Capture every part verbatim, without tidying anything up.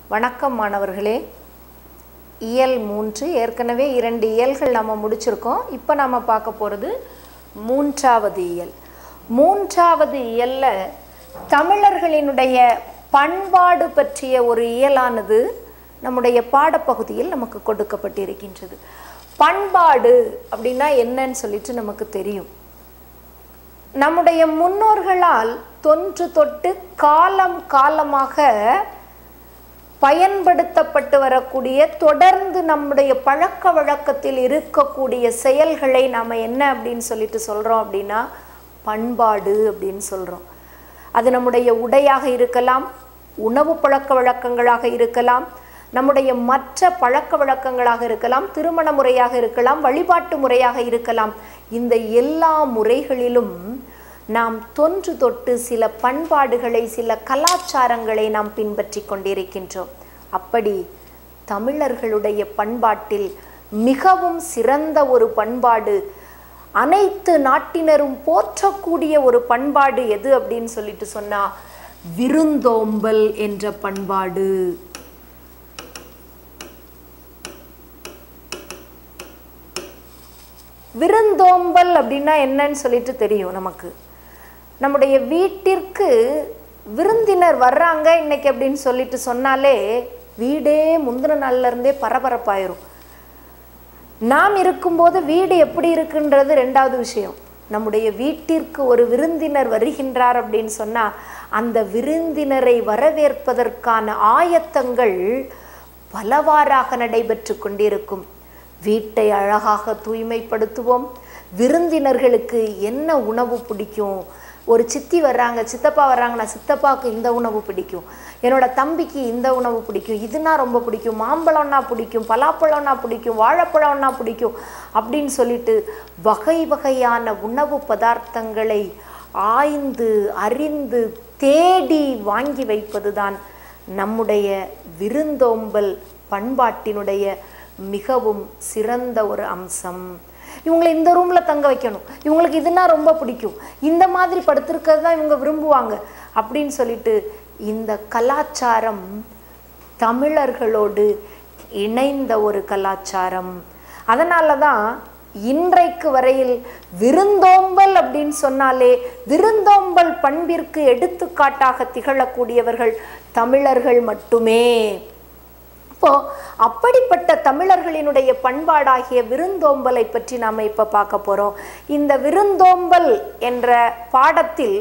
வணக்கம் மாணவர்களே. இயல் மூன்று ஏற்கனவே இரண்டு இயல்கள் நம்ம முடிச்சிருக்கோம். இப்போ நம்ம பார்க்க போகிறது மூன்றாவது இயல். மூன்றாவது இயல்ல தமிழர்களினுடைய பண்பாடு பற்றிய ஒரு இயலானது நம்முடைய பாடப்பகுதியில் நமக்கு கொடுக்கப்பட்டிருக்கின்றது. பண்பாடு அப்படின்னா என்னன்னு சொல்லிட்டு நமக்கு தெரியும். நம்முடைய முன்னோர்களால் தொன்று தொட்டு காலம் காலமாக பயன்படுத்தப்பட்டு வரக்கூடிய தொடர்ந்து நம்முடைய பழக்க வழக்கத்தில் இருக்கக்கூடிய செயல்களை நாம் என்ன அப்படின்னு சொல்லிட்டு சொல்கிறோம் அப்படின்னா பண்பாடு அப்படின்னு சொல்கிறோம். அது நம்முடைய உடையாக இருக்கலாம், உணவு பழக்க வழக்கங்களாக இருக்கலாம், நம்முடைய மற்ற பழக்க வழக்கங்களாக இருக்கலாம், திருமண முறையாக இருக்கலாம், வழிபாட்டு முறையாக இருக்கலாம். இந்த எல்லா முறைகளிலும் நாம் தொன்று தொட்டு சில பண்பாடுகளை, சில கலாச்சாரங்களை நாம் பின்பற்றி கொண்டிருக்கின்றோம். அப்படி தமிழர்களுடைய பண்பாட்டில் மிகவும் சிறந்த ஒரு பண்பாடு, அனைத்து நாட்டினரும் போற்றக்கூடிய ஒரு பண்பாடு எது அப்படின்னு சொல்லிட்டு சொன்னா விருந்தோம்பல் என்ற பண்பாடு. விருந்தோம்பல் அப்படின்னா என்னன்னு சொல்லிட்டு தெரியும் நமக்கு. நம்முடைய வீட்டிற்கு விருந்தினர் வர்றாங்க இன்னைக்கு அப்படின்னு சொல்லிட்டு சொன்னாலே வீடே முந்தின நாள்ல இருந்தே பரபரப்பாயிரும். நாம் இருக்கும்போது வீடு எப்படி இருக்குன்றது ரெண்டாவது விஷயம். நம்முடைய வீட்டிற்கு ஒரு விருந்தினர் வருகின்றார் அப்படின்னு சொன்னா அந்த விருந்தினரை வரவேற்பதற்கான ஆயத்தங்கள் பலவாறாக நடைபெற்று கொண்டிருக்கும். வீட்டை அழகாக தூய்மைப்படுத்துவோம். விருந்தினர்களுக்கு என்ன உணவு பிடிக்கும், ஒரு சித்தி வர்றாங்க, சித்தப்பா வர்றாங்கன்னா சித்தப்பாவுக்கு இந்த உணவு பிடிக்கும், என்னோட தம்பிக்கு இந்த உணவு பிடிக்கும், இதுனா ரொம்ப பிடிக்கும், மாம்பழம்னா பிடிக்கும், பலாப்பழம்னா பிடிக்கும், வாழைப்பழம்னா பிடிக்கும் அப்படின்னு சொல்லிட்டு வகை வகையான உணவு பதார்த்தங்களை ஆய்ந்து அறிந்து தேடி வாங்கி வைப்பது தான் நம்முடைய விருந்தோம்பல் பண்பாட்டினுடைய மிகவும் சிறந்த ஒரு அம்சம். இவங்களை இந்த ரூமில் தங்க வைக்கணும், இவங்களுக்கு இதுனா ரொம்ப பிடிக்கும், இந்த மாதிரி படுத்திருக்கிறது தான் இவங்க விரும்புவாங்க அப்படின்னு சொல்லிட்டு இந்த கலாச்சாரம் தமிழர்களோடு இணைந்த ஒரு கலாச்சாரம். அதனால தான் இன்றைக்கு வரையில் விருந்தோம்பல் அப்படின்னு சொன்னாலே விருந்தோம்பல் பண்பிற்கு எடுத்துக்காட்டாக திகழக்கூடியவர்கள் தமிழர்கள் மட்டுமே. இப்போ அப்படிப்பட்ட தமிழர்களினுடைய பண்பாடாகிய விருந்தோம்பலை பற்றி நாம் இப்போ பார்க்க போகிறோம். இந்த விருந்தோம்பல் என்ற பாடத்தில்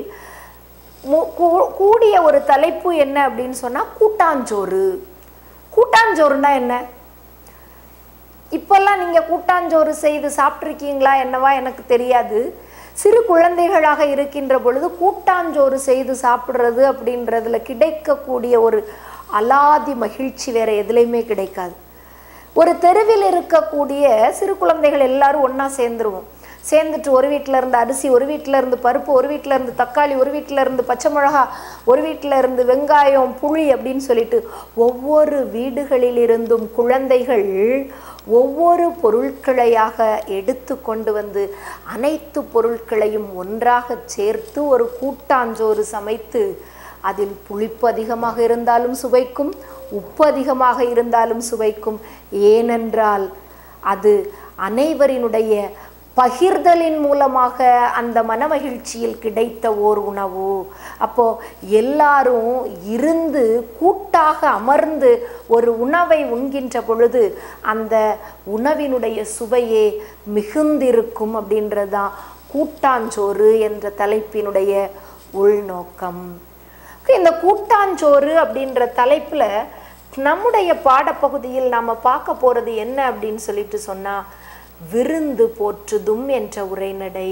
கூடிய ஒரு தலைப்பு என்ன அப்படின்னு சொன்னால் கூட்டாஞ்சோறு. கூட்டாஞ்சோறுனா என்ன? இப்போல்லாம் நீங்கள் கூட்டாஞ்சோறு செய்து சாப்பிட்ருக்கீங்களா என்னவா எனக்கு தெரியாது. சிறு குழந்தைகளாக இருக்கின்ற பொழுது கூட்டாஞ்சோறு செய்து சாப்பிட்றது அப்படின்றதுல கிடைக்கக்கூடிய ஒரு அலாதி மகிழ்ச்சி வேற எதுலையுமே கிடைக்காது. ஒரு தெருவில் இருக்கக்கூடிய சிறு குழந்தைகள் எல்லாரும் ஒன்றா சேர்ந்துருவோம். சேர்ந்துட்டு ஒரு வீட்டில் இருந்து அரிசி, ஒரு வீட்டில் இருந்து பருப்பு, ஒரு வீட்டில் இருந்து தக்காளி, ஒரு வீட்டில் இருந்து பச்சை மிளகா, ஒரு வீட்டில் இருந்து வெங்காயம், புளி அப்படின்னு சொல்லிட்டு ஒவ்வொரு வீடுகளில் இருந்தும் குழந்தைகள் ஒவ்வொரு பொருட்களையாக எடுத்து கொண்டு வந்து அனைத்து பொருட்களையும் ஒன்றாக சேர்த்து ஒரு கூட்டாஞ்சோறு சமைத்து அதில் புளிப்பு அதிகமாக இருந்தாலும் சுவைக்கும், உப்பு அதிகமாக இருந்தாலும் சுவைக்கும். ஏனென்றால் அது அனைவரினுடைய பகிர்தலின் மூலமாக அந்த மனமகிழ்ச்சியில் கிடைத்த ஓர் உணவு. அப்போ எல்லாரும் இருந்து கூட்டாக அமர்ந்து ஒரு உணவை உண்கின்ற பொழுது அந்த உணவினுடைய சுவையே மிகுந்திருக்கும் அப்படின்றதான் கூட்டாஞ்சோறு என்ற தலைப்பினுடைய உள்நோக்கம். இந்த கூட்டாஞ்சோறு அப்படின்ற தலைப்பில் நம்முடைய பாடப்பகுதியில் நாம் பார்க்க போகிறது என்ன அப்படின்னு சொல்லிட்டு சொன்னால் விருந்து போற்றுதும் என்ற உரைநடை.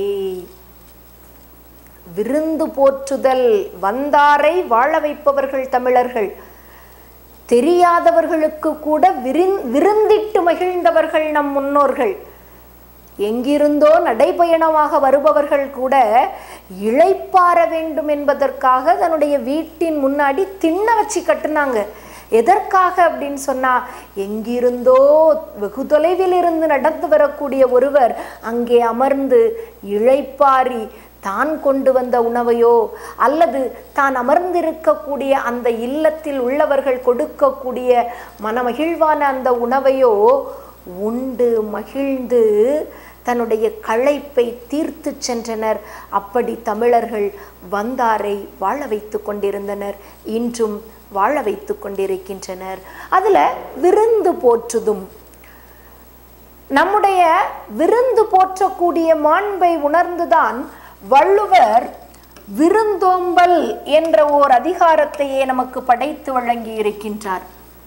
விருந்து போற்றுதல், வந்தாரை வாழ வைப்பவர்கள் தமிழர்கள். தெரியாதவர்களுக்கு கூட விருந் விருந்திட்டு மகிழ்ந்தவர்கள் நம் முன்னோர்கள். எங்கிருந்தோ நடைபயணமாக வருபவர்கள் கூட இளைப்பாற வேண்டும் என்பதற்காக தன்னுடைய வீட்டின் முன்னாடி திண்ண வச்சு கட்டுனாங்க. எதற்காக அப்படின்னு சொன்னா எங்கிருந்தோ வெகு தொலைவில் இருந்து நடந்து வரக்கூடிய ஒருவர் அங்கே அமர்ந்து இளைப்பாரி தான் கொண்டு வந்த உணவையோ அல்லது தான் அமர்ந்திருக்கக்கூடிய அந்த இல்லத்தில் உள்ளவர்கள் கொடுக்கக்கூடிய மனமகிழ்வான அந்த உணவையோ உண்டு மகிழ்ந்து தன்னுடைய களைப்பை தீர்த்து சென்றனர். அப்படி தமிழர்கள் வந்தாரை வாழ வைத்து கொண்டிருந்தனர், இன்றும் வாழ வைத்து கொண்டிருக்கின்றனர். அதுல விருந்து போற்றுதும், நம்முடைய விருந்து போற்றக்கூடிய மாண்பை உணர்ந்துதான் வள்ளுவர் விருந்தோம்பல் என்ற ஓர் அதிகாரத்தையே நமக்கு படைத்து வழங்கி இருக்கின்றார்.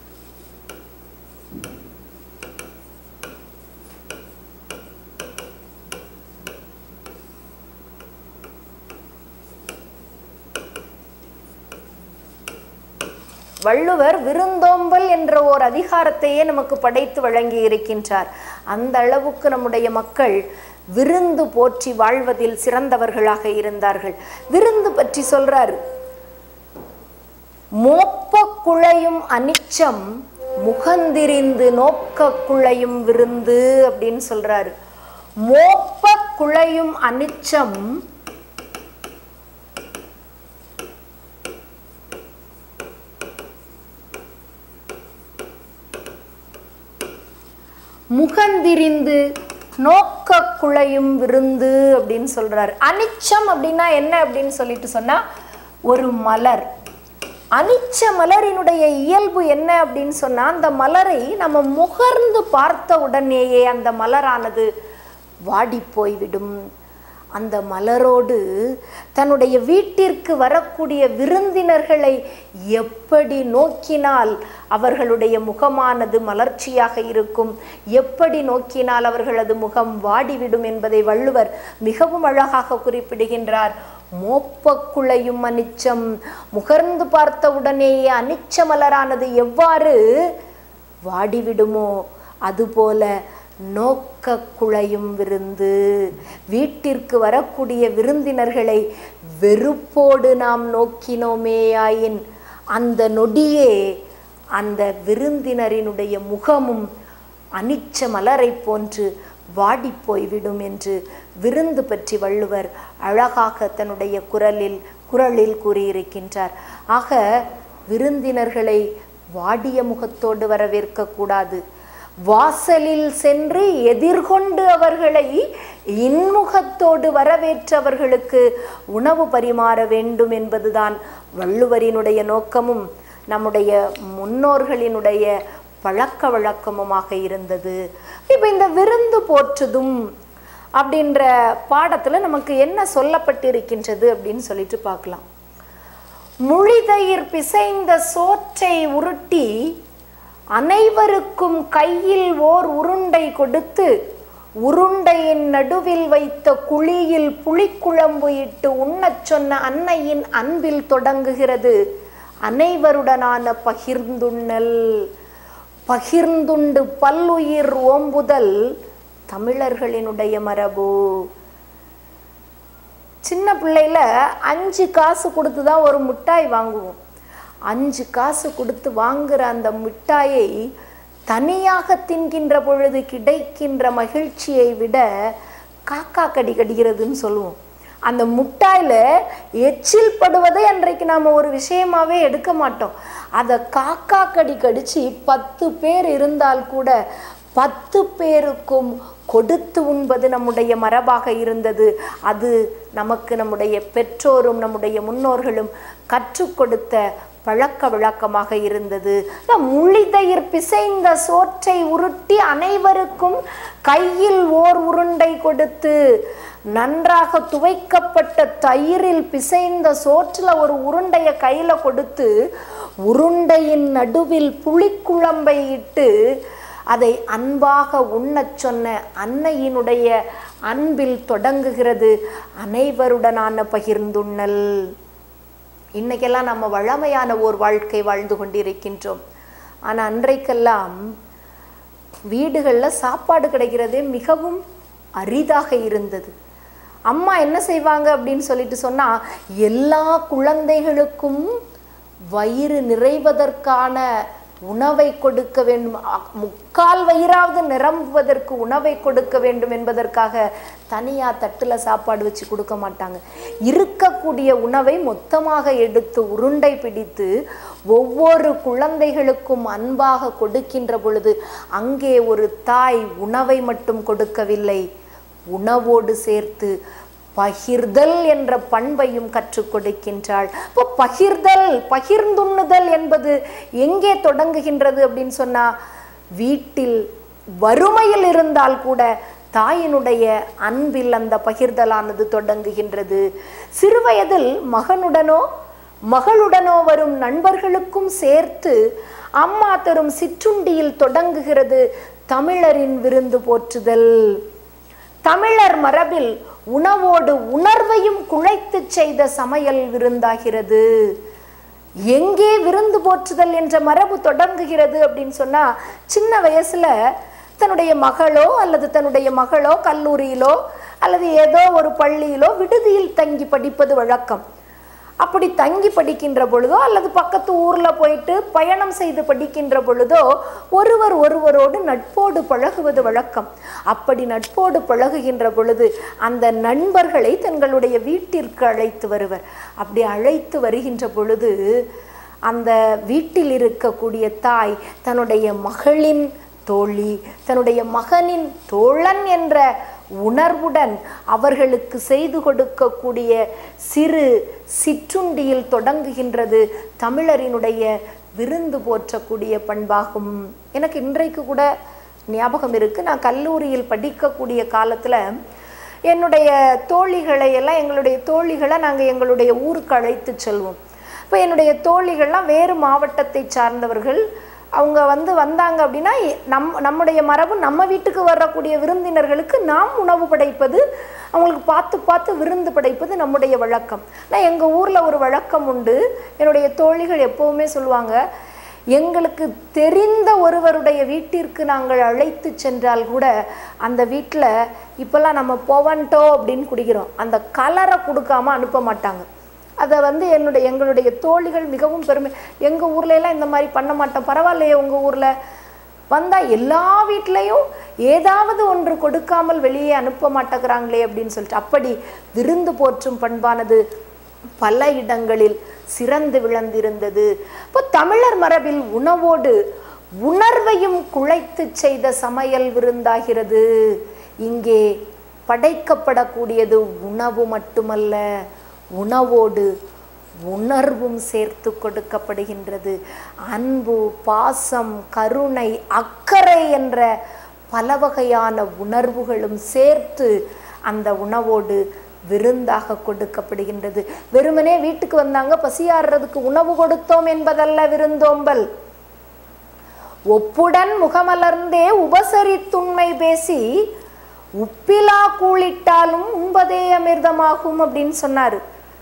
வள்ளுவர் விருந்தோம்பல் என்ற ஓர் அதிகாரத்தையே நமக்கு படைத்து வழங்கி இருக்கின்றார். அந்த அளவுக்கு நம்முடைய மக்கள் விருந்து போற்றி வாழ்வதில் சிறந்தவர்களாக இருந்தார்கள். விருந்து பற்றி சொல்றாரு, மோப்ப குழையும் அனிச்சம் முகந்திரிந்து நோக்க குழையும் விருந்து அப்படின்னு சொல்றாரு. மோப்ப குழையும் அனிச்சம் முகந்திரிந்து நோக்க குழையும் விருந்து அப்படின்னு சொல்றாரு. அனிச்சம் அப்படின்னா என்ன அப்படின்னு சொல்லிட்டு சொன்னா, ஒரு மலர். அனிச்ச மலரினுடைய இயல்பு என்ன அப்படின்னு சொன்னா, அந்த மலரை நம்ம முகர்ந்து பார்த்த உடனேயே அந்த மலரானது வாடி போய்விடும். அந்த மலரோடு தன்னுடைய வீட்டிற்கு வரக்கூடிய விருந்தினர்களை எப்படி நோக்கினால் அவர்களுடைய முகமானது மலர்ச்சியாக இருக்கும், எப்படி நோக்கினால் அவர்களது முகம் வாடிவிடும் என்பதை வள்ளுவர் மிகவும் அழகாக குறிப்பிடுகின்றார். மோப்ப குழையும் அனிச்சம், முகர்ந்து பார்த்த உடனேயே அனிச்ச மலரானது எவ்வாறு வாடிவிடுமோ அதுபோல நோக்க குழையும் விருந்து. வீட்டிற்கு வரக்கூடிய விருந்தினர்களை வெறுப்போடு நாம் நோக்கினோமேயாயின் அந்த நொடியே அந்த விருந்தினரினுடைய முகமும் அனிச்ச மலரை போன்று வாடி போய்விடும் என்று விருந்து பற்றி வள்ளுவர் அழகாக தன்னுடைய குரலில் குரலில் கூறியிருக்கின்றார். ஆக விருந்தினர்களை வாடிய முகத்தோடு வரவேற்க கூடாது. வாசலில் சென்று எதிர்கொண்டு அவர்களை இன்முகத்தோடு வரவேற்றவர்களுக்கு உணவு பரிமாற வேண்டும் என்பதுதான் வள்ளுவரினுடைய நோக்கமும் நம்முடைய முன்னோர்களினுடைய பழக்க வழக்கமுமாக இருந்தது. இப்போ இந்த விருந்து போற்றுதும் அப்படின்ற பாடத்துல நமக்கு என்ன சொல்லப்பட்டிருக்கின்றது அப்படின்னு சொல்லிட்டு பார்க்கலாம். முழிதயிர் பிசைந்த சோற்றை உருட்டி அனைவருக்கும் கையில் ஓர் உருண்டை கொடுத்து உருண்டையின் நடுவில் வைத்த குழியில் புளிக்குழம்பு இட்டு உண்ணச் சொன்ன அன்னையின் அன்பில் தொடங்குகிறது அனைவருடனான பகிர்ந்துண்ணல். பகிர்ந்துண்டு பல்லுயிர் ஓம்புதல் தமிழர்களினுடைய மரபு. சின்ன பிள்ளையில அஞ்சு காசு கொடுத்து தான் ஒரு மிட்டாய் வாங்குவோம். அஞ்சு காசு கொடுத்து வாங்குற அந்த மிட்டாயை தனியாக தின்கின்ற பொழுது கிடைக்கின்ற மகிழ்ச்சியை விட காக்கா கடி கடிக்கிறதுன்னு சொல்லுவோம். அந்த முட்டாயில் எச்சில் படுவதை அன்றைக்கு நாம் ஒரு விஷயமாவே எடுக்க மாட்டோம். அதை காக்கா கடி கடிச்சு பத்து பேர் இருந்தால் கூட பத்து பேருக்கும் கொடுத்து உண்பது நம்முடைய மரபாக இருந்தது. அது நமக்கு நம்முடைய பெற்றோரும் நம்முடைய முன்னோர்களும் கற்றுக் கொடுத்த பழக்க வழக்கமாக இருந்தது. முழிதயிர் பிசைந்த சோற்றை உருட்டி அனைவருக்கும் கையில் ஓர் உருண்டை கொடுத்து, நன்றாக துவைக்கப்பட்ட தயிரில் பிசைந்த சோற்றில் ஒரு உருண்டையை கையில் கொடுத்து உருண்டையின் நடுவில் புளிக்குழம்பை இட்டு அதை அன்பாக உண்ணச் சொன்ன அன்னையினுடைய அன்பில் தொடங்குகிறது அனைவருடனான பகிர்ந்துண்ணல். இன்னைக்கெல்லாம் நம்ம வழமையான ஓர் வாழ்க்கை வாழ்ந்து கொண்டிருக்கின்றோம். ஆனால் அன்றைக்கெல்லாம் வீடுகளில் சாப்பாடு கிடைக்கிறதே மிகவும் அரிதாக இருந்தது. அம்மா என்ன செய்வாங்க அப்படின்னு சொல்லிட்டு சொன்னால், எல்லா குழந்தைகளுக்கும் வயிறு நிறைவதற்கான உணவை கொடுக்க வேண்டும், முக்கால் வயிறாவது நிரம்புவதற்கு உணவை கொடுக்க வேண்டும் என்பதற்காக தனியா தட்டுல சாப்பாடு வச்சு கொடுக்க மாட்டாங்க. இருக்கக்கூடிய உணவை மொத்தமாக எடுத்து உருண்டை பிடித்து ஒவ்வொரு குழந்தைகளுக்கும் அன்பாக கொடுக்கின்ற பொழுது அங்கே ஒரு தாய் உணவை மட்டும் கொடுக்கவில்லை, உணவோடு சேர்த்து பகிர்தல் என்ற பண்பையும் கற்றுக் கொடுக்கின்றாள். இப்போ பகிர்தல், பகிர்ந்துண்ணுதல் என்பது எங்கே தொடங்குகின்றது அப்படின்னு சொன்னா, வீட்டில் வறுமையில் இருந்தால் கூட தாயினுடைய அன்பில் அந்த பகிர்தலானது தொடங்குகின்றது. சிறுவயதில் மகனுடனோ மகளுடனோ வரும் நண்பர்களுக்கும் சேர்த்து அம்மா தரும் சிற்றுண்டியில் தொடங்குகிறது தமிழரின் விருந்து போற்றுதல். தமிழர் மரபில் உணவோடு உணர்வையும் குழைத்து செய்த சமையல் விருந்தாகிறது. எங்கே விருந்து போற்றுதல் என்ற மரபு தொடங்குகிறது அப்படின்னு சொன்னா, சின்ன வயசுல தன்னுடைய மகளோ அல்லது தன்னுடைய மகளோ கல்லூரியிலோ அல்லது ஏதோ ஒரு பள்ளியிலோ விடுதியில் தங்கி படிப்பது வழக்கம். அப்படி தங்கி படிக்கின்ற பொழுதோ அல்லது பக்கத்து ஊர்ல போயிட்டு பயணம் செய்து படிக்கின்ற பொழுதோ ஒருவர் ஒருவரோடு நட்போடு பழகுவது வழக்கம். அப்படி நட்போடு பழகுகின்ற பொழுது அந்த நண்பர்களை தங்களுடைய வீட்டிற்கு அழைத்து வருவர். அப்படி அழைத்து வருகின்ற பொழுது அந்த வீட்டில் இருக்கக்கூடிய தாய் தன்னுடைய மகளின் தோழி, தன்னுடைய மகனின் தோழன் என்ற உணர்வுடன் அவர்களுக்கு செய்து கொடுக்கக்கூடிய சிறு சிற்றுண்டியில் தொடங்குகின்றது தமிழரினுடைய விருந்து போற்றக்கூடிய பண்பாகும். எனக்கு இன்றைக்கு கூட ஞாபகம் இருக்கு. நான் கல்லூரியில் படிக்கக்கூடிய காலத்துல என்னுடைய தோழிகளை எல்லாம் எங்களுடைய தோழிகளை நாங்கள் எங்களுடைய ஊருக்கு அழைத்து செல்வோம். இப்போ என்னுடைய தோழிகள்லாம் வேறு மாவட்டத்தை சார்ந்தவர்கள். அவங்க வந்து வந்தாங்க அப்படின்னா நம் நம்முடைய மரபு நம்ம வீட்டுக்கு வரக்கூடிய விருந்தினர்களுக்கு நாம் உணவு படைப்பது, அவங்களுக்கு பார்த்து பார்த்து விருந்து படைப்பது நம்முடைய வழக்கம். நான் எங்கள் ஊரில் ஒரு வழக்கம் உண்டு. என்னுடைய தோழிகள் எப்போவுமே சொல்லுவாங்க, எங்களுக்கு தெரிந்த ஒருவருடைய வீட்டிற்கு நாங்கள் அழைத்து சென்றால் கூட அந்த வீட்டில் இப்போல்லாம் நம்ம போவன்ட்டோ அப்படின்னு குடிக்கிறோம், அந்த கலரை கொடுக்காம அனுப்ப மாட்டாங்க. அதை வந்து என்னுடைய எங்களுடைய தோழிகள் மிகவும் பெருமை, எங்கள் ஊர்ல எல்லாம் இந்த மாதிரி பண்ண மாட்டோம், பரவாயில்லையே உங்கள் ஊரில் வந்தால் எல்லா வீட்லேயும் ஏதாவது ஒன்று கொடுக்காமல் வெளியே அனுப்ப மாட்டேங்கிறாங்களே அப்படின்னு சொல்லிட்டு அப்படி விருந்து போற்றும் பண்பானது பல இடங்களில் சிறந்து விளந்திருந்தது. இப்போ தமிழர் மரபில் உணவோடு உணர்வையும் குழைத்து செய்த சமையல் விருந்தாகிறது. இங்கே படைக்கப்படக்கூடியது உணவு மட்டுமல்ல, உணவோடு உணர்வும் சேர்த்து கொடுக்கப்படுகின்றது. அன்பு, பாசம், கருணை, அக்கறை என்ற பல வகையான உணர்வுகளும் சேர்த்து அந்த உணவோடு விருந்தாக கொடுக்கப்படுகின்றது. வெறுமனே வீட்டுக்கு வந்தாங்க பசியாடுறதுக்கு உணவு கொடுத்தோம் என்பதல்ல விருந்தோம்பல். ஒப்புடன் முகமலர்ந்தே உபசரித்துண்மை பேசி உப்பிலா கூழிட்டாலும் உண்பதே அமிர்தமாகும் அப்படின்னு சொன்னாரு.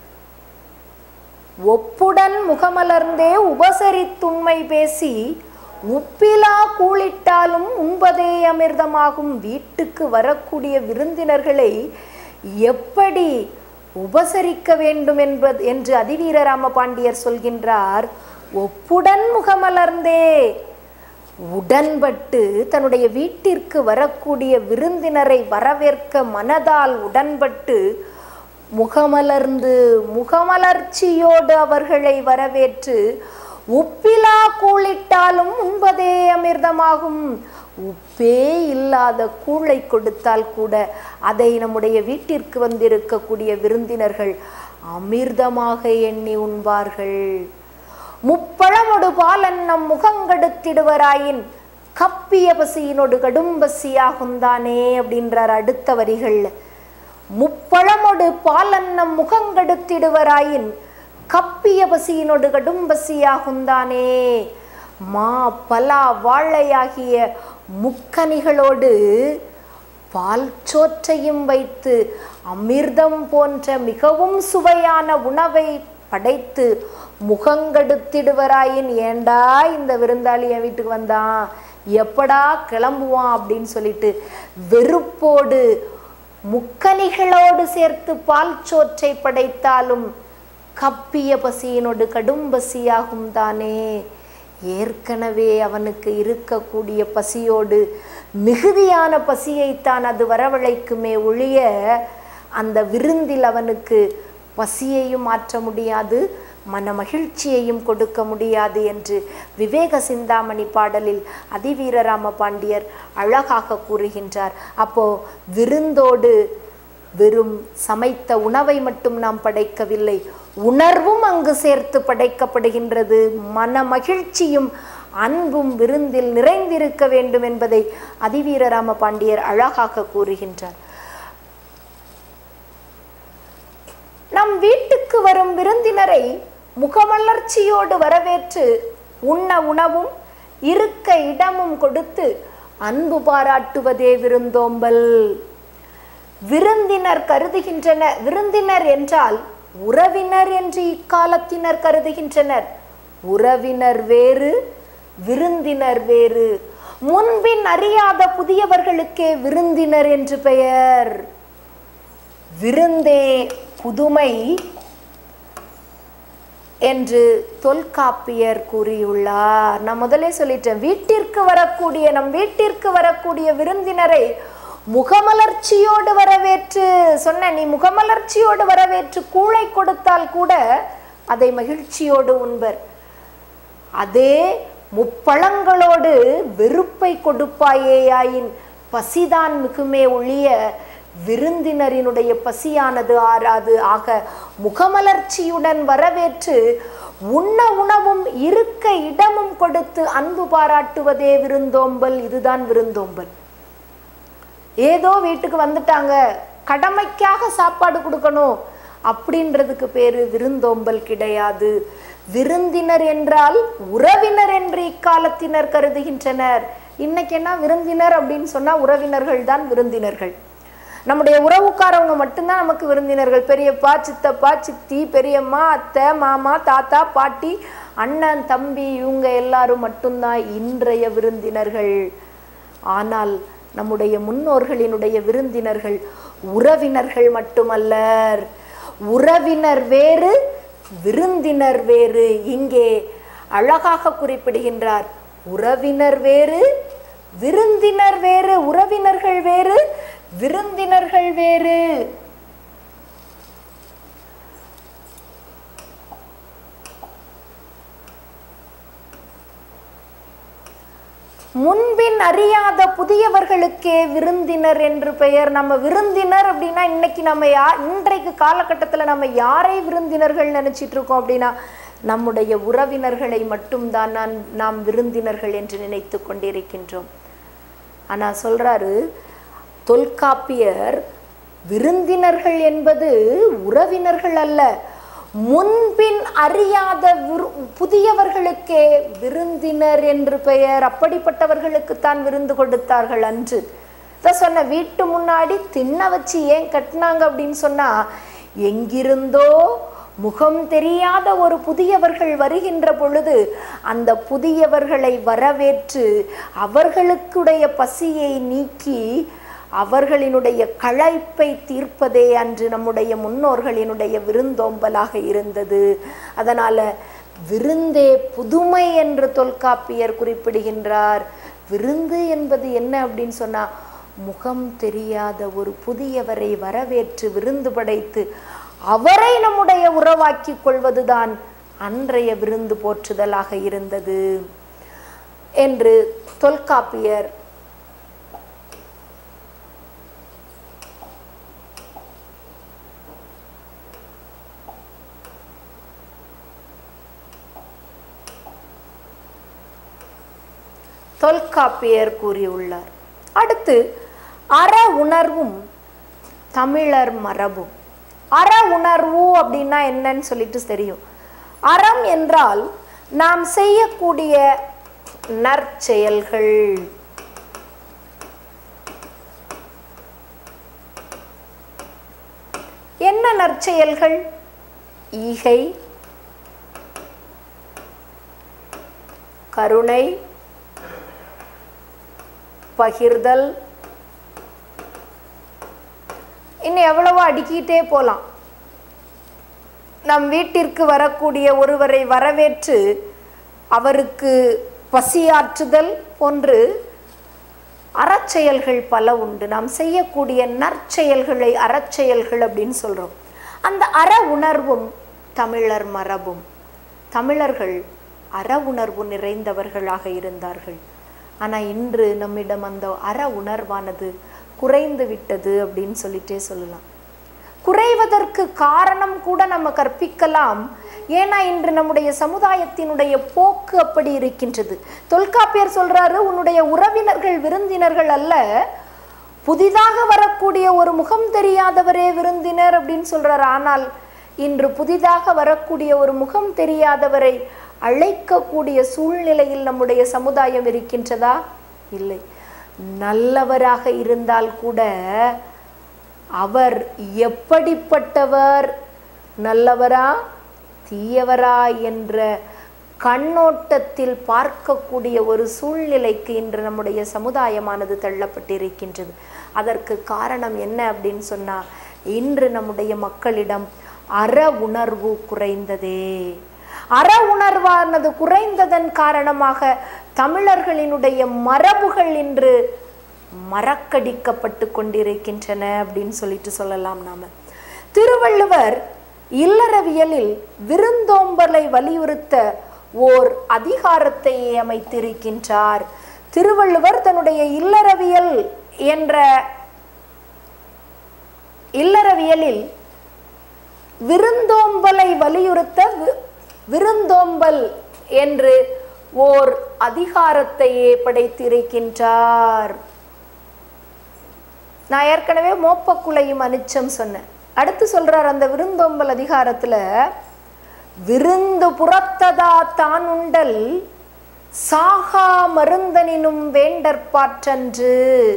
ஒப்புடன் முகமலர்ந்தே உபசரித்துண்மை பேசி உப்பிலா கூழிட்டாலும் உண்பதே அமிர்தமாகும். வீட்டுக்கு வரக்கூடிய விருந்தினர்களை எப்படி உபசரிக்க வேண்டும் என்பது என்று அதிவீர ராமபாண்டியர் சொல்கின்றார். ஒப்புடன் முகமலர்ந்தே, உடன்பட்டு தன்னுடைய வீட்டிற்கு வரக்கூடிய விருந்தினரை வரவேற்க மனதால் உடன்பட்டு முகமலர்ந்து முகமலர்ச்சியோடு அவர்களை வரவேற்று உப்பிலா கூழிட்டாலும் உண்பதே அமிர்தமாகும். உப்பே இல்லாத கூழை கொடுத்தால் கூட அதை நம்முடைய வீட்டிற்கு வந்திருக்கக்கூடிய விருந்தினர்கள் அமிர்தமாக எண்ணி உண்பார்கள். முப்பழமொடு பாலன்னம் முகங்கெடுத்திடுவராயின் கப்பிய பசியினோடு கடும் பசியாகுந்தானே அப்படின்றார் அடுத்த வரிகள்ல. முப்பழமொடு பாலன்னம் முகங்கெடுத்திடுவராயின் கப்பிய பசியினோடு கடும் பசியாகுந்தானே. மா, பலா, வாழையாகிய முக்கனிகளோடு பால் சோற்றையும் வைத்து அமிர்தம் போன்ற மிகவும் சுவையான உணவை படைத்து முகங்கெடுத்திடுவராயின், ஏண்டா இந்த விருந்தாளி என் வீட்டுக்கு வந்தான், எப்படா கிளம்புவான் அப்படின்னு சொல்லிட்டு வெறுப்போடு முக்கனிகளோடு சேர்த்து பால் சோற்றை படைத்தாலும் கப்பிய பசியினோடு கடும் பசியாகும் தானே. ஏற்கனவே அவனுக்கு இருக்கக்கூடிய பசியோடு மிகுதியான பசியைத்தான் அது வரவழைக்குமே ஒழிய அந்த விருந்தில் அவனுக்கு பசியையும் மாற்ற முடியாது, மன மகிழ்ச்சியையும் கொடுக்க முடியாது என்று விவேக சிந்தாமணி பாடலில் அதிவீரராம பாண்டியர் அழகாக கூறுகின்றார். அப்போ விருந்தோடு வெறும் சமைத்த உணவை மட்டும் நாம் படைக்கவில்லை, உணர்வும் அங்கு சேர்த்து படைக்கப்படுகின்றது. மன மகிழ்ச்சியும் அன்பும் விருந்தில் நிறைந்திருக்க வேண்டும் என்பதை அதிவீரராம பாண்டியர் அழகாக கூறுகின்றார். நம் வீட்டுக்கு வரும் விருந்தினரை முகமலர்ச்சியோடு வரவேற்று உண்ண உணவும் இருக்க இடமும் கொடுத்து அன்பு பாராட்டுவதே விருந்தோம்பல். விருந்தினர் கருதுகின்றனர், விருந்தினர் என்றால் உறவினர் என்று இக்காலத்தினர் கருதுகின்றனர். உறவினர் வேறு, விருந்தினர் வேறு. முன்பின் அறியாத புதியவர்களுக்கே விருந்தினர் என்று பெயர். விருந்தே புதுமை என்று தொல்காப்பியர் கூறியுள்ளார். நான் முதலே சொல்லிட்டேன், வீட்டிற்கு வரக்கூடிய நம் வீட்டிற்கு வரக்கூடிய விருந்தினரை முகமலர்ச்சியோடு வரவேற்று சொன்ன, நீ முகமலர்ச்சியோடு வரவேற்று கூளை கொடுத்தால் கூட அதை மகிழ்ச்சியோடு உண்பர். அதே முப்பழங்களோடு வெறுப்பை கொடுப்பாயேயாயின் பசிதான் மிகுமே ஒழிய விருந்தினரினுடைய பசியானது ஆறாது. ஆக முகமலர்ச்சியுடன் வரவேற்று உண்ண உணவும் இருக்க இடமும் கொடுத்து அன்பு பாராட்டுவதே விருந்தோம்பல். இதுதான் விருந்தோம்பல். ஏதோ வீட்டுக்கு வந்துட்டாங்க, கடமைக்காக சாப்பாடு கொடுக்கணும் அப்படின்றதுக்கு பேரு விருந்தோம்பல் கிடையாது. விருந்தினர் என்றால் உறவினர் என்று இக்காலத்தினர் கருதுகின்றனர். இன்னைக்கு என்ன விருந்தினர் அப்படின்னு சொன்னா உறவினர்கள் தான் விருந்தினர்கள். நம்முடைய உறவுக்காரவங்க மட்டும்தான் நமக்கு விருந்தினர்கள். பெரியப்பா, சித்தப்பா, சித்தி, பெரியம்மா, அத்தை, மாமா, தாத்தா, பாட்டி, அண்ணன், தம்பி, இவங்க எல்லாரும் மட்டும்தான் இன்றைய விருந்தினர்கள். ஆனால் நம்முடைய முன்னோர்களினுடைய விருந்தினர்கள் உறவினர்கள் மட்டுமல்லர். உறவினர் வேறு, விருந்தினர் வேறு. இங்கே அழகாக குறிப்பிடுகின்றார். உறவினர் வேறு, விருந்தினர் வேறு. உறவினர்கள் வேறு, விருந்தினர்கள் வேறு. முன்பின் அறியாத புதியவர்களுக்கே விருந்தினர் என்று பெயர். நம்ம விருந்தினர் அப்படின்னா இன்னைக்கு நம்ம யா இன்றைக்கு காலகட்டத்தில் நம்ம யாரை விருந்தினர்கள் நினைச்சிட்டு இருக்கோம் அப்படின்னா நம்முடைய உறவினர்களை மட்டும்தான் நான் நாம் விருந்தினர்கள் என்று நினைத்து கொண்டிருக்கின்றோம். ஆனா சொல்றாரு தொல்காப்பியர், விருந்தினர்கள் என்பது உறவினர்கள் அல்ல, முன்பின் அறியாத புதியவர்களுக்கே விருந்தினர் என்று பெயர். அப்படிப்பட்டவர்களுக்குத்தான் விருந்து கொடுத்தார்கள் அன்று. இதை சொன்ன, வீட்டு முன்னாடி திண்ண வச்சு ஏன் கட்டினாங்க அப்படின்னு சொன்னா, எங்கிருந்தோ முகம் தெரியாத ஒரு புதியவர்கள் வருகின்ற பொழுது அந்த புதியவர்களை வரவேற்று அவர்களுக்குடைய பசியை நீக்கி அவர்களினுடைய களைப்பை தீர்ப்பதே அன்று நம்முடைய முன்னோர்களினுடைய விருந்தோம்பலாக இருந்தது. அதனால விருந்தே புதுமை என்று தொல்காப்பியர் குறிப்பிடுகின்றார். விருந்து என்பது என்ன அப்படின்னு சொன்னா, முகம் தெரியாத ஒரு புதியவரை வரவேற்று விருந்து படைத்து அவரை நம்முடைய உறவாக்கி கொள்வதுதான் அன்றைய விருந்து போற்றுதலாக இருந்தது என்று தொல்காப்பியர் தொல்காப்பியர் கூறியுள்ளார். அடுத்து அற உணர்வும் தமிழர் மரபும். அற உணர்வு அப்படின்னா என்னன்னு சொல்லிட்டு தெரியும். அறம் என்றால் நாம் செய்யக்கூடிய நற்செயல்கள். என்ன நற்செயல்கள்? ஈகை, கருணை, பகிர்தல், இன்னும் எவ்வளவோ அடுக்கிட்டே போலாம். நம் வீட்டிற்கு வரக்கூடிய ஒருவரை வரவேற்று அவருக்கு பசியாற்றுதல் போன்று அறச்செயல்கள் பல உண்டு. நாம் செய்யக்கூடிய நற்செயல்களை அறச்செயல்கள் அப்படின்னு சொல்கிறோம். அந்த அற உணர்வும் தமிழர் மரபும். தமிழர்கள் அற உணர்வு நிறைந்தவர்களாக இருந்தார்கள். ஆனால் இன்று நம்மிடம் அந்த அற உணர்வானது குறைந்து விட்டது அப்படின்னு சொல்லிட்டே சொல்லலாம். குறைவதற்கு காரணம் கூட நம்ம கற்பிக்கலாம். ஏன்னா இன்று நம்முடைய சமுதாயத்தினுடைய போக்கு அப்படி இருக்கின்றது. தொல்காப்பியர் சொல்றாரு, உன்னுடைய உறவினர்கள் விருந்தினர்கள் அல்ல, புதிதாக வரக்கூடிய ஒரு முகம் தெரியாதவரே விருந்தினர் அப்படின்னு சொல்றாரு. ஆனால் இன்று புதிதாக வரக்கூடிய ஒரு முகம் தெரியாதவரை அழைக்கக்கூடிய சூழ்நிலையில் நம்முடைய சமுதாயம் இருக்கின்றதா? இல்லை. நல்லவராக இருந்தால் கூட அவர் எப்படிப்பட்டவர், நல்லவரா தீயவரா என்ற கண்ணோட்டத்தில் பார்க்கக்கூடிய ஒரு சூழ்நிலைக்கு இன்று நம்முடைய சமுதாயமானது தள்ளப்பட்டிருக்கின்றது. அதற்கு காரணம் என்ன அப்படின்னு சொன்னா, இன்று நம்முடைய மக்களிடம் அற உணர்வு குறைந்ததே. அற உணர்வானது குறைந்ததன் காரணமாக தமிழர்களினுடைய மரபுகள் இன்று மறக்கடிக்கப்பட்டு கொண்டிருக்கின்றன அப்படின்னு சொல்லிட்டு சொல்லலாம். நாம திருவள்ளுவர் இல்லறவியலில் விருந்தோம்பலை வலியுறுத்த ஓர் அதிகாரத்தை அமைத்திருக்கின்றார். திருவள்ளுவர் தன்னுடைய இல்லறவியல் என்ற இல்லறவியலில் விருந்தோம்பலை வலியுறுத்த விருந்தோம்பல் என்று ஓர் அதிகாரத்தையே படைத்திருக்கின்றார். நான் ஏற்கனவே மோப்பக்குலையும் அனிச்சம் சொன்னேன். அடுத்து சொல்றார் அந்த விருந்தோம்பல் அதிகாரத்துல, விருந்து புறத்ததா தான் உண்டல் சாகா மருந்தனினும் வேண்டற்பாற்றன்று.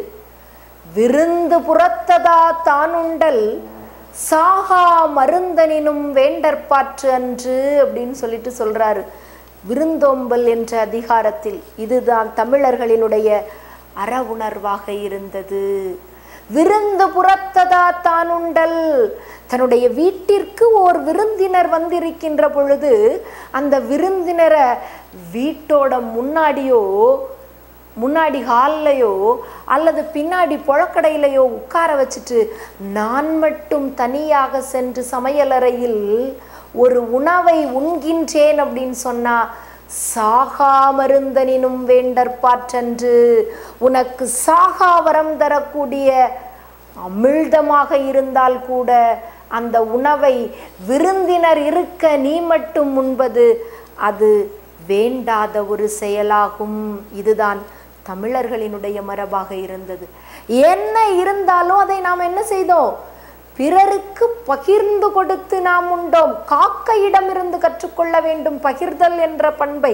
விருந்து புறத்ததா தான் உண்டல் சாகா மருந்தனினும் வேண்டற்பாற்று அன்று அப்படின்னு சொல்லிட்டு சொல்றாரு விருந்தோம்பல் என்ற அதிகாரத்தில். இதுதான் தமிழர்களினுடைய அற உணர்வாக இருந்தது. விருந்து புறத்ததா தான் உண்டல். தன்னுடைய வீட்டிற்கு ஓர் விருந்தினர் வந்திருக்கின்ற பொழுது அந்த விருந்தினரை வீட்டோட முன்னாடியோ முன்னாடி ஹால்லையோ அல்லது பின்னாடி புழக்கடையிலையோ உட்கார வச்சுட்டு நான் மட்டும் தனியாக சென்று சமையலறையில் ஒரு உணவை உண்கின்றேன் அப்படின்னு சொன்னா சாகா மருந்தனினும் வேண்டற்பாற்றன்று. உனக்கு சாகா வரம் தரக்கூடிய அமிழ்தமாக இருந்தால் கூட அந்த உணவை விருந்தினர் இருக்க நீ மட்டும் உண்பது அது வேண்டாத ஒரு செயலாகும். இதுதான் தமிழர்களினுடைய மரபாக இருந்தது. என்ன இருந்தாலும் அதை நாம் என்ன செய்தோம்? பிறருக்கு பகிர்ந்து கொடுத்து நாம் உண்டோம். காக்கையிடமிருந்து கற்றுக்கொள்ள வேண்டும் பகிர்தல் என்ற பண்பை.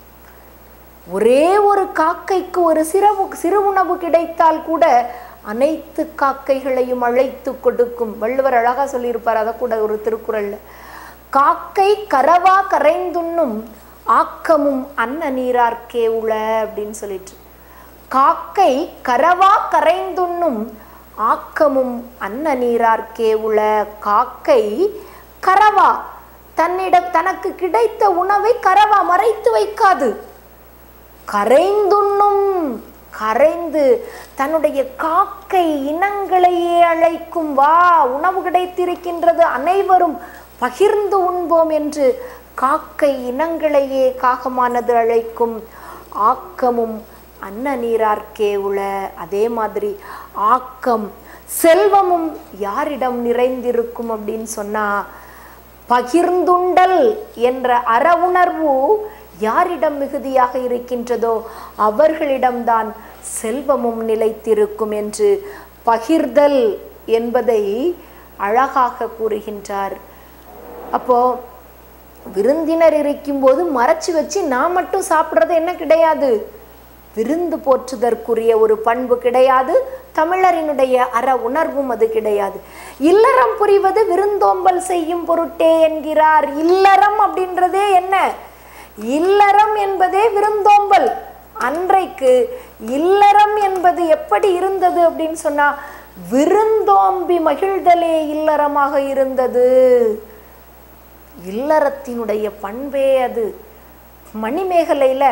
ஒரே ஒரு காக்கைக்கு ஒரு சிறு சிறு உணவு கிடைத்தால் கூட அனைத்து காக்கைகளையும் அழைத்து கொடுக்கும். வள்ளுவர் அழகா சொல்லியிருப்பார் அதை கூட ஒரு திருக்குறள்ல. காக்கை கரவா கரைந்துண்ணும் ஆக்கமும் அன்ன நீரார்க்கே உள அப்படின்னு சொல்லிட்டு. காக்கை கரவா கரைந்துண்ணும் ஆக்கமும் அன்ன நீரார்க்கே உள. காக்கை கரவா தன்னிட தனக்கு கிடைத்த உணவை கரவா மறைத்து வைக்காது, கரைந்துண்ணும். கரைந்து தன்னுடைய காக்கை இனங்களையே அழைக்கும். வா, உணவு கிடைத்திருக்கின்றது, அனைவரும் பகிர்ந்து உண்போம் என்று காக்கை இனங்களையே காகமானது அழைக்கும். ஆக்கமும் அன்ன நீரார்க்கே உள. அதே மாதிரி ஆக்கம் செல்வமும் யாரிடம் நிறைந்திருக்கும் அப்படின்னு சொன்னா பகிர்ந்துண்டல் என்ற அற உணர்வு யாரிடம் மிகுதியாக இருக்கின்றதோ அவர்களிடம்தான் செல்வமும் நிலைத்திருக்கும் என்று பகிர்தல் என்பதை அழகாக கூறுகின்றார். அப்போ விருந்தினர் இருக்கும்போது மறைச்சு வச்சு நான் மட்டும் சாப்பிட்றது என்ன கிடையாது, விருந்து போற்றுதற்குரிய ஒரு பண்பு கிடையாது. தமிழரினுடைய அற உணர்வும் அது கிடையாது. இல்லறம் புரிவது விருந்தோம்பல் செய்யும் பொருட்டே என்கிறார். இல்லறம் அப்படின்றதே என்ன? இல்லறம் என்பதே விருந்தோம்பல். அன்றைக்கு இல்லறம் என்பது எப்படி இருந்தது அப்படின்னு சொன்னா விருந்தோம்பி மகிழ்தலே இல்லறமாக இருந்தது. இல்லறத்தினுடைய பண்பே அது. மணிமேகலையில்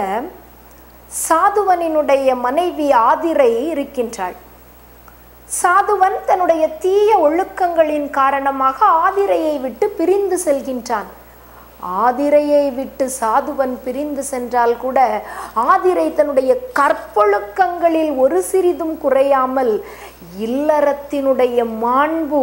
சாதுவனினுடைய மனைவி ஆதிரை இருக்கின்றாள். சாதுவன் தன்னுடைய தீய ஒழுக்கங்களின் காரணமாக ஆதிரையை விட்டு பிரிந்து செல்கின்றான். ஆதிரையை விட்டு சாதுவன் பிரிந்து சென்றால் கூட ஆதிரை தன்னுடைய கற்பொழுக்கங்களில் ஒரு சிறிதும் குறையாமல் இல்லறத்தினுடைய மாண்பு,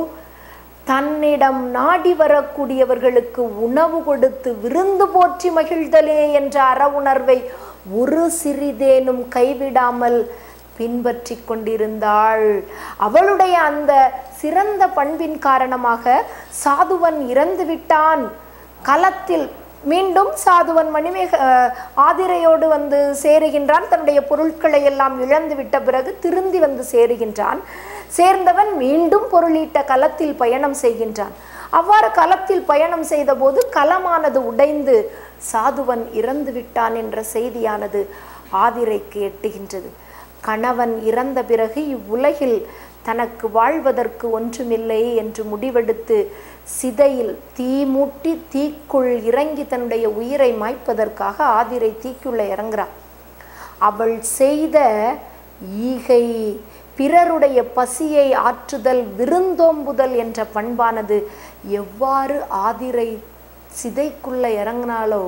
தன்னிடம் நாடி வரக்கூடியவர்களுக்கு உணவு கொடுத்து விருந்து போற்றி மகிழ்தலே என்ற அற உணர்வை ஒரு சிறிதேனும் கைவிடாமல் பின்பற்றி கொண்டிருந்தாள். அவளுடைய அந்த சிறந்த பண்பின் காரணமாக சாதுவன் இறந்து விட்டான். களத்தில் மீண்டும் சாதுவன் மணிமேக ஆதிரையோடு வந்து சேருகின்றான். தன்னுடைய பொருட்களை எல்லாம் இழந்து விட்ட பிறகு திருந்தி வந்து சேருகின்றான். சேர்ந்தவன் மீண்டும் பொருளீட்ட களத்தில் பயணம் செய்கின்றான். அவ்வாறு களத்தில் பயணம் செய்த போது களமானது உடைந்து சாதுவன் இறந்து விட்டான் என்ற செய்தியானது ஆதிரைக்கு எட்டுகின்றது. கணவன் இறந்த பிறகு இவ்வுலகில் தனக்கு வாழ்வதற்கு ஒன்றுமில்லை என்று முடிவெடுத்து சிதையில் தீ மூட்டி தீக்குள் இறங்கி தன்னுடைய உயிரை மாய்ப்பதற்காக ஆதிரை தீக்குள்ள இறங்குறான். அவள் செய்த ஈகை, பிறருடைய பசியை ஆற்றுதல், விருந்தோம்புதல் என்ற பண்பானது எவ்வாறு ஆதிரை சிதைக்குள்ள இறங்கினாலோ,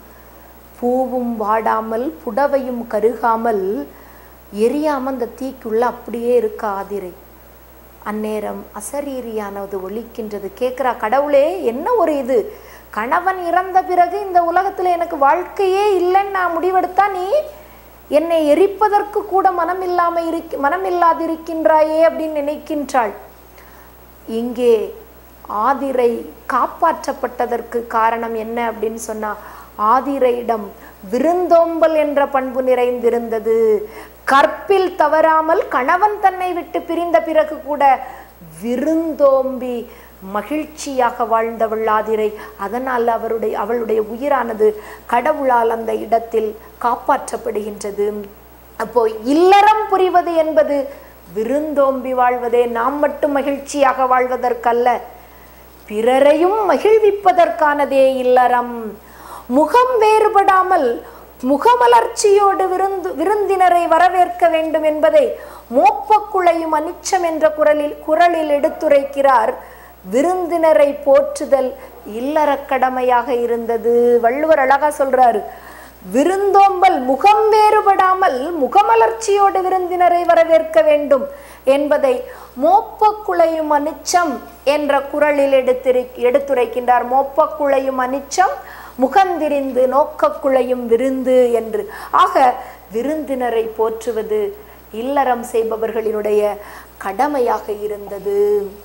பூவும் வாடாமல் புடவையும் கருகாமல் எரியாமல் அந்த தீக்குள்ள அப்படியே இருக்க ஆதிரை. அந்நேரம் அசரீரியானது ஒலிக்கின்றது. கேட்குறா, கடவுளே என்ன ஒரு இது, கணவன் இறந்த பிறகு இந்த உலகத்தில் எனக்கு வாழ்க்கையே இல்லைன்னு நான் முடிவெடுத்தா நீ என்னை எரிப்பதற்கு கூட மனம் இல்லாமல் இருக்க மனம் இல்லாதிருக்கின்றாயே அப்படின்னு நினைக்கின்றாள். இங்கே ஆதிரை காப்பாற்றப்பட்டதற்கு காரணம் என்ன அப்படின்னு சொன்னா, ஆதிரையிடம் விருந்தோம்பல் என்ற பண்பு நிறைந்திருந்தது. கற்பில் தவறாமல் கணவன் தன்னை விட்டு பிரிந்த பிறகு கூட விருந்தோம்பி மகிழ்ச்சியாக வாழ்ந்தவள் ஆதிரை. அதனால் அவருடைய அவளுடைய உயிரானது கடவுளால் அந்த இடத்தில் காப்பாற்றப்படுகின்றது. அப்போ இல்லறம் புரிவது என்பது விருந்தோம்பி வாழ்வதே. நாம் மட்டும் மகிழ்ச்சியாக வாழ்வதற்கல்ல, பிறரையும் மகிழ்விப்பதற்கானதே இல்லறம். முகம் வேறுபடாமல் முகமலர்ச்சியோடு விருந்து விருந்தினரை வரவேற்க வேண்டும் என்பதை மோப்பக்குழையும் அனிச்சம் என்ற குரலில் குரலில் எடுத்துரைக்கிறார். விருந்தினரை போற்றுதல் இல்லற கடமையாக இருந்தது. வள்ளுவர் அழகா சொல்றாரு, விருந்தோம்பல் முகம் வேறுபடாமல் முகமலர்ச்சியோடு விருந்தினரை வரவேற்க வேண்டும் என்பதை மோப்பக்குழையும் அனிச்சம் என்ற குரலில் எடுத்துரை எடுத்துரைக்கின்றார். மோப்பக்குழையும் அனிச்சம் முகந்திரிந்து நோக்கக்குழையும் விருந்து என்று. ஆக விருந்தினரை போற்றுவது இல்லறம் செய்பவர்களினுடைய கடமையாக இருந்தது.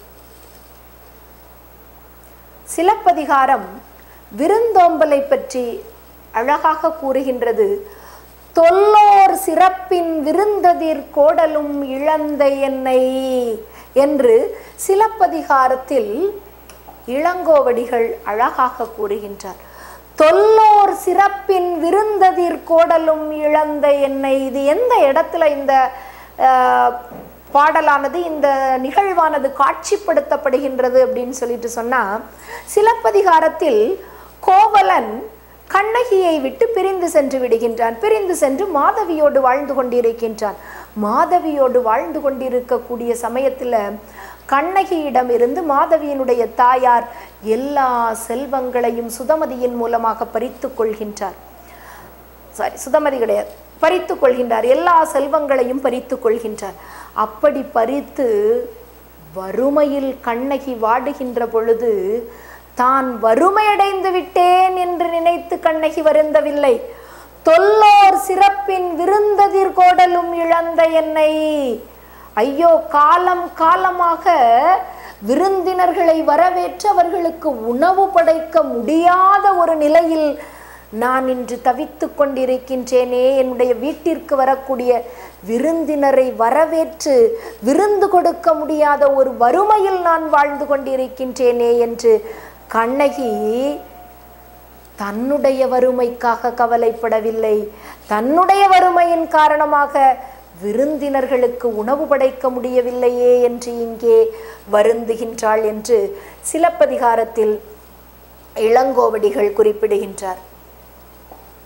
சிலப்பதிகாரம் விருந்தோம்பலை பற்றி அழகாக கூறுகின்றது. தொல்லோர் சிறப்பின் விருந்ததிர் கோடலும் இழந்த என்னை என்று சிலப்பதிகாரத்தில் இளங்கோவடிகள் அழகாக கூறுகின்றார். தொல்லோர் சிறப்பின் விருந்ததிர் கோடலும் இழந்த என்னை. இது எந்த இடத்துல இந்த பாடலானது, இந்த நிகழ்வானது காட்சிப்படுத்தப்படுகின்றது அப்படின்னு சொல்லிட்டு சொன்னா, சிலப்பதிகாரத்தில் கோவலன் கண்ணகியை விட்டு பிரிந்து சென்று விடுகின்றான். பிரிந்து சென்று மாதவியோடு வாழ்ந்து கொண்டிருக்கின்றான். மாதவியோடு வாழ்ந்து கொண்டிருக்கக்கூடிய சமயத்தில் கண்ணகியிடம் இருந்து மாதவியினுடைய தாயார் எல்லா செல்வங்களையும் சுதமதியின் மூலமாக பறித்து கொள்கின்றார். சாரி, சுதமதி கிடையாது, பறித்து கொள்கின்றார். எல்லா செல்வங்களையும் பறித்து கொள்கின்றார். அப்படி பறித்து வறுமையில் கண்ணகி வாடுகின்ற பொழுது தான் வறுமையடைந்து விட்டேன் என்று நினைத்து கண்ணகி வருந்தவில்லை. தொல்லோர் சிறப்பின் விருந்ததிர் கோடலும் இழந்த என்னை. ஐயோ, காலம் காலமாக விருந்தினர்களை வரவேற்று அவர்களுக்கு உணவு படைக்க முடியாத ஒரு நிலையில் நான் இன்று தவித்து கொண்டிருக்கின்றேனே. என்னுடைய வீட்டிற்கு வரக்கூடிய விருந்தினரை வரவேற்று விருந்து கொடுக்க முடியாத ஒரு வறுமையில் நான் வாழ்ந்து கொண்டிருக்கின்றேனே என்று கண்ணகி தன்னுடைய வறுமைக்காக கவலைப்படவில்லை. தன்னுடைய வறுமையின் காரணமாக விருந்தினர்களுக்கு உணவு படைக்க முடியவில்லையே என்று இங்கே வருந்துகின்றாள் என்று சிலப்பதிகாரத்தில் இளங்கோவடிகள் குறிப்பிடுகின்றார்.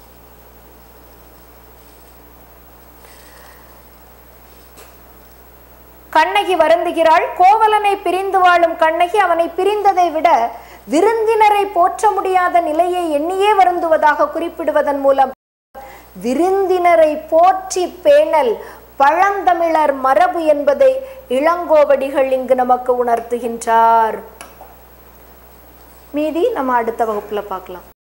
கண்ணகி வருந்துகிறாள். கோவலனை பிரிந்து வாழும் கண்ணகி அவனை பிரிந்ததை விட விருந்தினரை போற்ற முடியாத நிலையை எண்ணியே வருந்துவதாக குறிப்பிடுவதன் மூலம் விருந்தினரை போற்றி பேணல் பழந்தமிழர் மரபு என்பதை இளங்கோவடிகள் இங்கு நமக்கு உணர்த்துகின்றார். மீதி நம்ம அடுத்த வகுப்புல பார்க்கலாம்.